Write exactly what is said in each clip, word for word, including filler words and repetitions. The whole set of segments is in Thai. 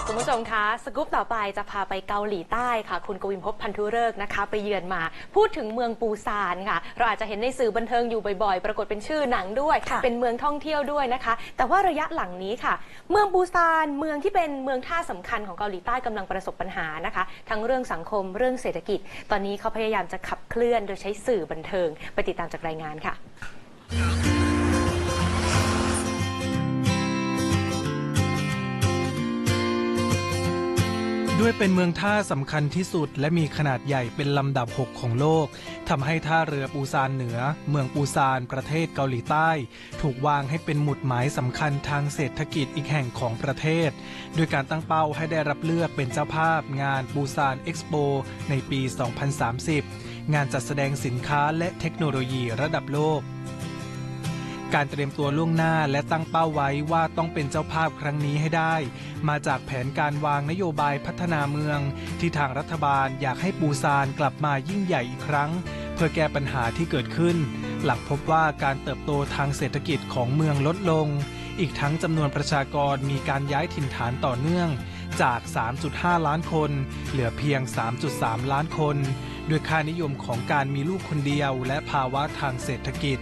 คุณผู้ชมคะสกู๊ปต่อไปจะพาไปเกาหลีใต้ค่ะคุณกวินภพพันธุฤกษ์นะคะไปเยือนมาพูดถึงเมืองปูซานค่ะเราอาจจะเห็นในสื่อบันเทิงอยู่บ่อยๆปรากฏเป็นชื่อหนังด้วยเป็นเมืองท่องเที่ยวด้วยนะคะแต่ว่าระยะหลังนี้ค่ะเมืองปูซานเมืองที่เป็นเมืองท่าสำคัญของเกาหลีใต้กำลังประสบปัญหานะคะทั้งเรื่องสังคมเรื่องเศรษฐกิจตอนนี้เขาพยายามจะขับเคลื่อนโดยใช้สื่อบันเทิงไปติดตามจากรายงานค่ะด้วยเป็นเมืองท่าสำคัญที่สุดและมีขนาดใหญ่เป็นลำดับหกของโลกทำให้ท่าเรือปูซานเหนือเมืองปูซานประเทศเกาหลีใต้ถูกวางให้เป็นหมุดหมายสำคัญทางเศรษฐกิจอีกแห่งของประเทศโดยการตั้งเป้าให้ได้รับเลือกเป็นเจ้าภาพงานปูซานเอ็กซ์โปในปี สองพันสามสิบ งานจัดแสดงสินค้าและเทคโนโลยีระดับโลกการเตรียมตัวล่วงหน้าและตั้งเป้าไว้ว่าต้องเป็นเจ้าภาพครั้งนี้ให้ได้มาจากแผนการวางนโยบายพัฒนาเมืองที่ทางรัฐบาลอยากให้ปูซานกลับมายิ่งใหญ่อีกครั้งเพื่อแก้ปัญหาที่เกิดขึ้นหลังพบว่าการเติบโตทางเศรษฐกิจของเมืองลดลงอีกทั้งจำนวนประชากรมีการย้ายถิ่นฐานต่อเนื่องจาก สามจุดห้า ล้านคนเหลือเพียง สามจุดสาม ล้านคนด้วยค่านิยมของการมีลูกคนเดียวและภาวะทางเศรษฐกิจ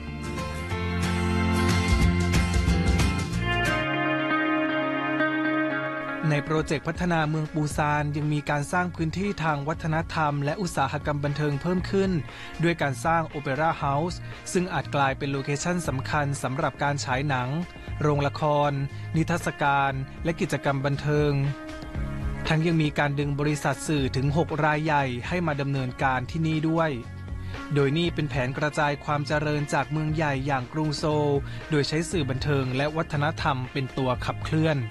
ในโปรเจกต์พัฒนาเมืองปูซานยังมีการสร้างพื้นที่ทางวัฒนธรรมและอุตสาหกรรมบันเทิงเพิ่มขึ้นด้วยการสร้างโอเปร่าเฮาส์ซึ่งอาจกลายเป็นโลเคชั่นสำคัญสำหรับการฉายหนังโรงละครนิทรรศการและกิจกรรมบันเทิงทั้งยังมีการดึงบริษัทสื่อถึงหกรายใหญ่ให้มาดำเนินการที่นี่ด้วยโดยนี่เป็นแผนกระจายความเจริญจากเมืองใหญ่อย่างกรุงโซลโดยใช้สื่อบันเทิงและวัฒนธรรมเป็นตัวขับเคลื่อน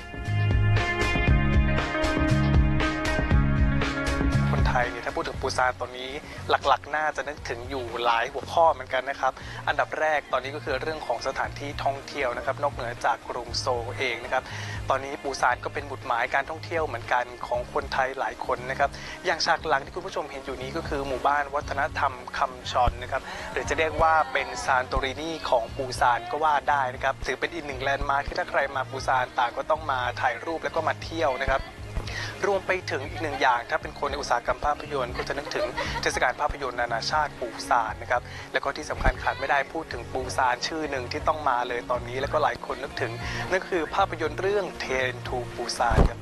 ถ้าพูดถึงปูซานตอนนี้หลักๆน่าจะนึกถึงอยู่หลายหัวข้อเหมือนกันนะครับอันดับแรกตอนนี้ก็คือเรื่องของสถานที่ท่องเที่ยวนะครับนอกเหนือจากกรุงโซลเองนะครับตอนนี้ปูซานก็เป็นหมุดหมายการท่องเที่ยวเหมือนกันของคนไทยหลายคนนะครับอย่างฉากหลังที่คุณผู้ชมเห็นอยู่นี้ก็คือหมู่บ้านวัฒนธรรมคัมชอนนะครับหรือจะเรียกว่าเป็นซานโตรินีของปูซานก็ว่าได้นะครับถือเป็นอีกหนึ่งแลนด์มาร์คที่ถ้าใครมาปูซานต่างก็ต้องมาถ่ายรูปแล้วก็มาเที่ยวนะครับรวมไปถึงอีกหนึ่งอย่างถ้าเป็นคนในอุตสาหกรรมภาพยนตร์ก็จะนึกถึงเทศกาลภาพยนตร์นานาชาติปูซานนะครับแล้วก็ที่สำคัญขาดไม่ได้พูดถึงปูซานชื่อหนึ่งที่ต้องมาเลยตอนนี้แล้วก็หลายคนนึกถึงนั่นคือภาพยนตร์เรื่องเทรนทูปูซานครับ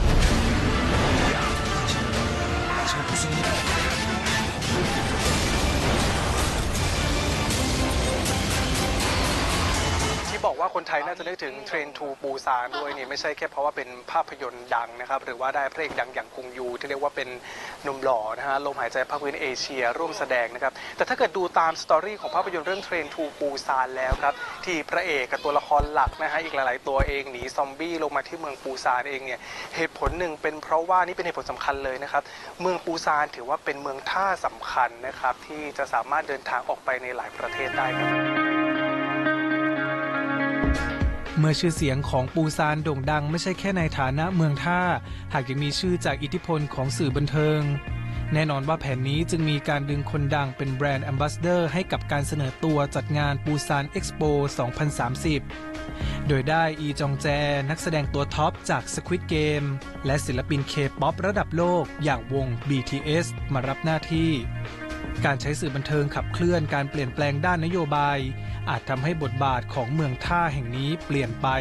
บอกว่าคนไทยน่าจะนึกถึงเทรนทูปูซานด้วยนี่ไม่ใช่แค่เพราะว่าเป็นภาพยนตร์ดังนะครับหรือว่าได้พระเอกดังอย่างกุงยูที่เรียกว่าเป็นหนุ่มหล่อนะฮะลมหายใจภาคพื้นเอเชียร่วมแสดงนะครับแต่ถ้าเกิดดูตามสตอรี่ของภาพยนตร์เรื่องเทรนทูปูซานแล้วครับที่พระเอกกับตัวละครหลักนะฮะอีกหลายๆตัวเองหนีซอมบี้ลงมาที่เมืองปูซานเองเนี่ยเหตุผลหนึ่งเป็นเพราะว่านี่เป็นเหตุผลสำคัญเลยนะครับเมืองปูซานถือว่าเป็นเมืองท่าสำคัญนะครับที่จะสามารถเดินทางออกไปในหลายประเทศได้ครับเมื่อชื่อเสียงของปูซานโด่งดังไม่ใช่แค่ในฐานะเมืองท่าหากยังมีชื่อจากอิทธิพลของสื่อบันเทิงแน่นอนว่าแผนนี้จึงมีการดึงคนดังเป็นแบรนด์แอมบาสเดอร์ให้กับการเสนอตัวจัดงานปูซานเอ็กซ์โป สองพันสามสิบ โดยได้อีจองแจนักแสดงตัวท็อปจาก Squid Game และศิลปินเคป๊อประดับโลกอย่างวง บี ที เอส มารับหน้าที่การใช้สื่อบันเทิงขับเคลื่อนการเปลี่ยนแปลงด้านนโยบายอาจทำให้บทบาทของเมืองท่าแห่งนี้เปลี่ยนไป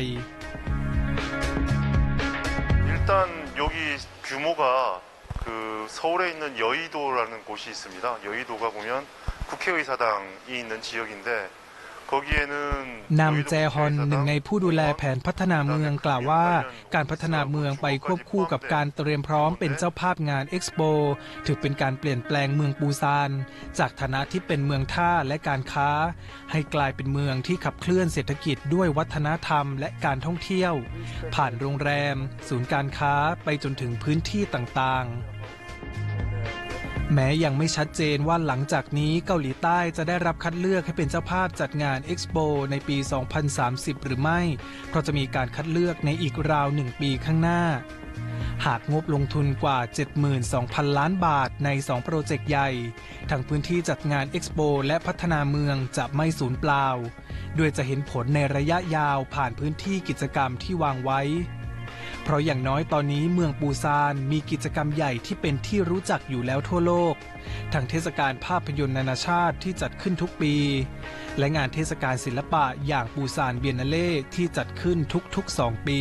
일단 여기 규모가 그 서울에 있는 여의도라는 곳이 있습니다. 여의도가 보면 국회의사당이 있는 지역인데นำแจฮอนหนึ่งในผู้ดูแลแผนพัฒนาเมืองกล่าวว่าการพัฒนาเมืองไปควบคู่กับการเตรียมพร้อมเป็นเจ้าภาพงานเอ็กซ์โปถือเป็นการเปลี่ยนแปลงเมืองปูซานจากฐานะที่เป็นเมืองท่าและการค้าให้กลายเป็นเมืองที่ขับเคลื่อนเศรษฐกิจด้วยวัฒนธรรมและการท่องเที่ยวผ่านโรงแรมศูนย์การค้าไปจนถึงพื้นที่ต่างๆแม้ยังไม่ชัดเจนว่าหลังจากนี้เกาหลีใต้จะได้รับคัดเลือกให้เป็นเจ้าภาพจัดงานเอ็กซ์โปในปี สองพันสามสิบ หรือไม่เพราะจะมีการคัดเลือกในอีกราวหนึ่งปีข้างหน้าหากงบลงทุนกว่า เจ็ดหมื่นสองพัน ล้านบาทในสองโปรเจกต์ใหญ่ทั้งพื้นที่จัดงานเอ็กซ์โปและพัฒนาเมืองจะไม่สูญเปล่าโดยจะเห็นผลในระยะยาวผ่านพื้นที่กิจกรรมที่วางไว้เพราะอย่างน้อยตอนนี้เมืองปูซานมีกิจกรรมใหญ่ที่เป็นที่รู้จักอยู่แล้วทั่วโลกทั้งเทศกาลภาพยนตร์นานาชาติที่จัดขึ้นทุกปีและงานเทศกาลศิลปะอย่างปูซานเบียนนาเล่ที่จัดขึ้นทุกๆสองปี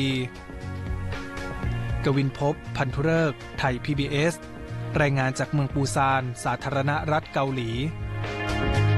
กวินภพ พันธุฤกษ์ ไทย พี บี เอส รายงานจากเมืองปูซานสาธารณรัฐเกาหลี